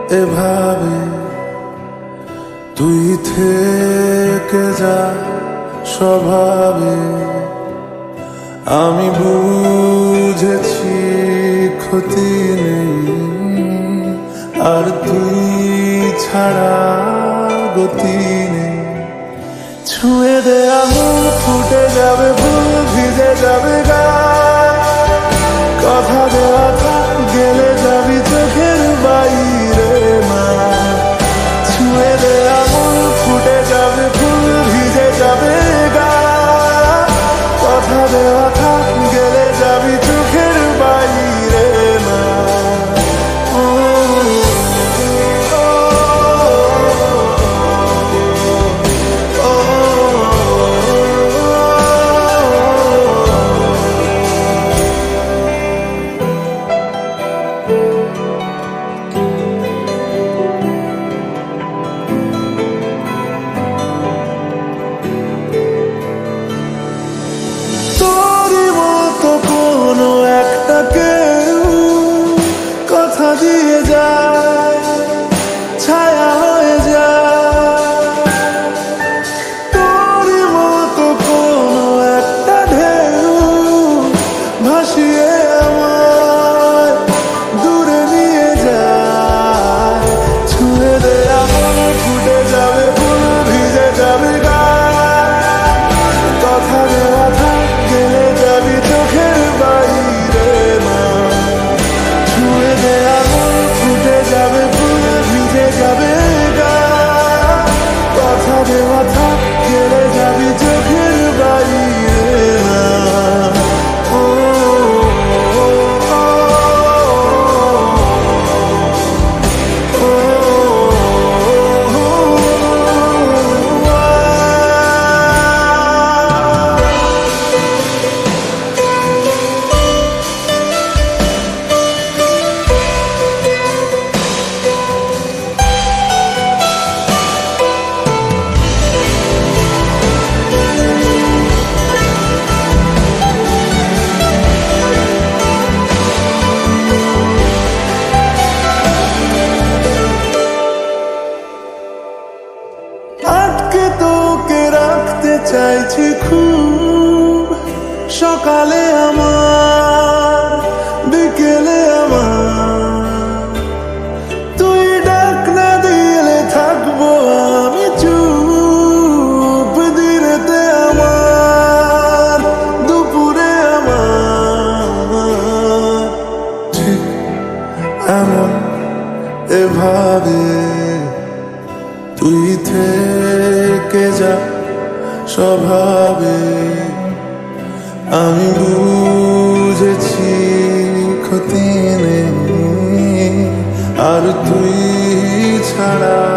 এভাবে তুই থেকে যা স্বভাবে। আমি বুঝেছি ক্ষতি নেই, আর তুই ছাড়া গতি নেই। ছুঁয়ে দে আঙুল, ফুটে যাবে ফুল, ভিজে যাবে গা। কথা দেওয়া থাক, গেলে যাবি চোখের বাইরে মা। ছুঁয়ে দে আঙুল, ফুটে যাবে ফুল, ভিজে যাবে গা। কথা দেওয়া থাক, গেলে যাবি চোখের বাইরে মা। কথা দিয়ে যায়, ছায়া হয়ে যায়। তোর মতো কোনো একটা ঢেউ ভাসিয়ে আমায় দূরে নিয়ে যায়। ছুঁয়ে দে আঙুল, ফুটে যাবে ফুল, ভিজে যাবে গা। কথা দেওয়া থাক, গেলে যাবি চোখের বাইরে মা। ছুঁয়ে দে আঙুল, ফুটে যাবে ফুল, ভিজে যাবে গা। কথা দেওয়া থাক, গেলে যাবি চোখের বাইরে মা। আটকে তোকে রাখতে চাইছি খুব, সকালে আমার, বিকেলে আমার। তুই ডাক না দিলে থাকবো আমি চুপ, দিনেতে আমার, দুপুরে আমার। ঠিক এমন এভাবে তুই থেকে যা স্বভাবে। আমি বুঝেছি ক্ষতি নেই, আর তুই ছাড়া